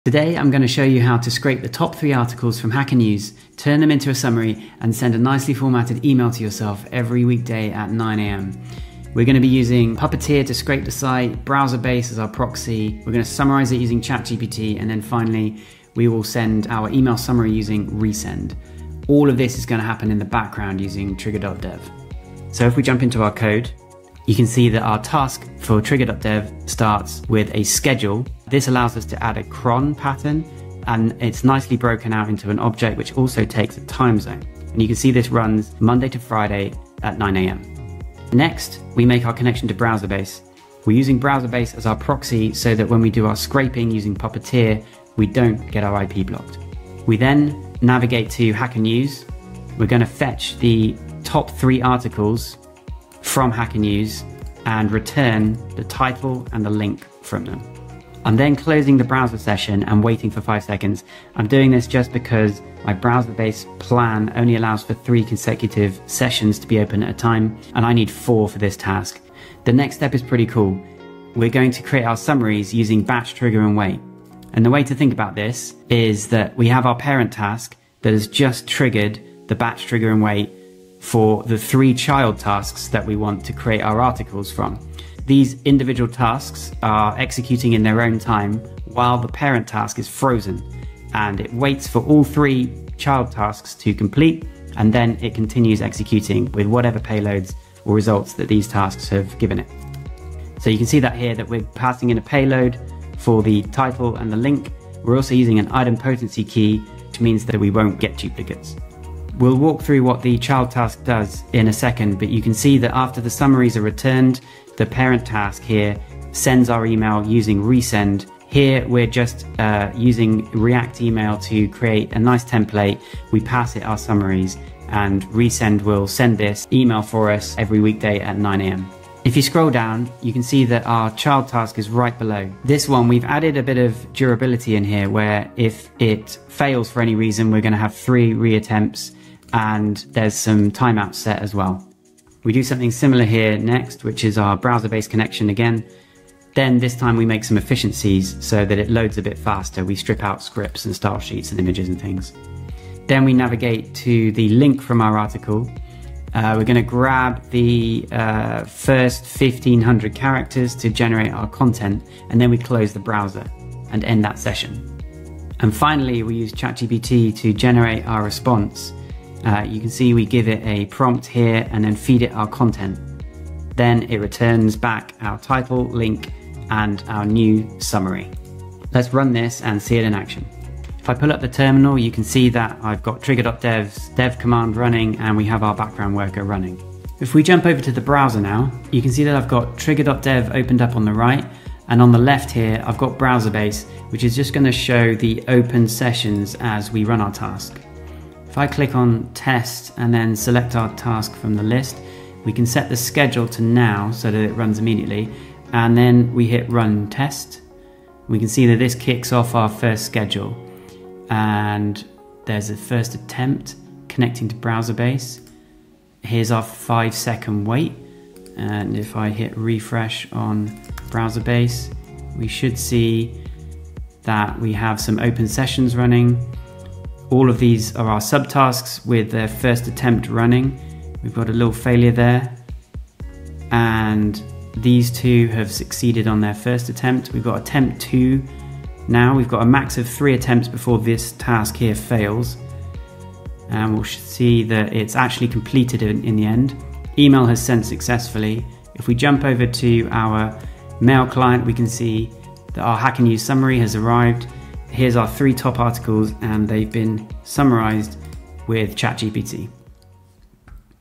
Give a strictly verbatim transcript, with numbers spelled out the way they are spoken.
Today I'm going to show you how to scrape the top three articles from Hacker News, turn them into a summary and send a nicely formatted email to yourself every weekday at nine A M We're going to be using Puppeteer to scrape the site, BrowserBase as our proxy, we're going to summarize it using ChatGPT, and then finally we will send our email summary using Resend. All of this is going to happen in the background using Trigger dot dev. So if we jump into our code, you can see that our task for Trigger dot dev starts with a schedule. This allows us to add a cron pattern, and it's nicely broken out into an object which also takes a time zone. And you can see this runs Monday to Friday at nine A M Next, we make our connection to BrowserBase. We're using BrowserBase as our proxy so that when we do our scraping using Puppeteer, we don't get our I P blocked. We then navigate to Hacker News. We're going to fetch the top three articles from Hacker News and return the title and the link from them. I'm then closing the browser session and waiting for five seconds. I'm doing this just because my BrowserBase plan only allows for three consecutive sessions to be open at a time, and I need four for this task. The next step is pretty cool. We're going to create our summaries using batch, trigger, and wait. And the way to think about this is that we have our parent task that has just triggered the batch, trigger, and wait for the three child tasks that we want to create our articles from. These individual tasks are executing in their own time while the parent task is frozen, and it waits for all three child tasks to complete, and then it continues executing with whatever payloads or results that these tasks have given it. So you can see that here that we're passing in a payload for the title and the link. We're also using an item potency key, which means that we won't get duplicates. We'll walk through what the child task does in a second, but you can see that after the summaries are returned, the parent task here sends our email using Resend. Here we're just uh, using React Email to create a nice template. We pass it our summaries, and Resend will send this email for us every weekday at nine A M If you scroll down, you can see that our child task is right below. This one, we've added a bit of durability in here where if it fails for any reason, we're going to have three reattempts, and there's some timeouts set as well. We do something similar here next, which is our browser-based connection again. Then this time we make some efficiencies so that it loads a bit faster. We strip out scripts and style sheets and images and things. Then we navigate to the link from our article. Uh, we're going to grab the uh, first fifteen hundred characters to generate our content, and then we close the browser and end that session. And finally, we use ChatGPT to generate our response. Uh, you can see we give it a prompt here and then feed it our content. Then it returns back our title, link, and our new summary. Let's run this and see it in action. If I pull up the terminal, you can see that I've got Trigger dot dev's dev command running, and we have our background worker running. If we jump over to the browser now, you can see that I've got Trigger dot dev opened up on the right, and on the left here, I've got BrowserBase, which is just going to show the open sessions as we run our task. If I click on test and then select our task from the list, we can set the schedule to now so that it runs immediately, and then we hit run test. We can see that this kicks off our first schedule, and there's a first attempt connecting to BrowserBase. Here's our five second wait, and if I hit refresh on BrowserBase, we should see that we have some open sessions running. All of these are our subtasks with their first attempt running. We've got a little failure there, and these two have succeeded on their first attempt. We've got attempt two now. We've got a max of three attempts before this task here fails, and we'll see that it's actually completed in, in the end. Email has sent successfully. If we jump over to our mail client, we can see that our Hacker News summary has arrived. Here's our three top articles, and they've been summarized with ChatGPT.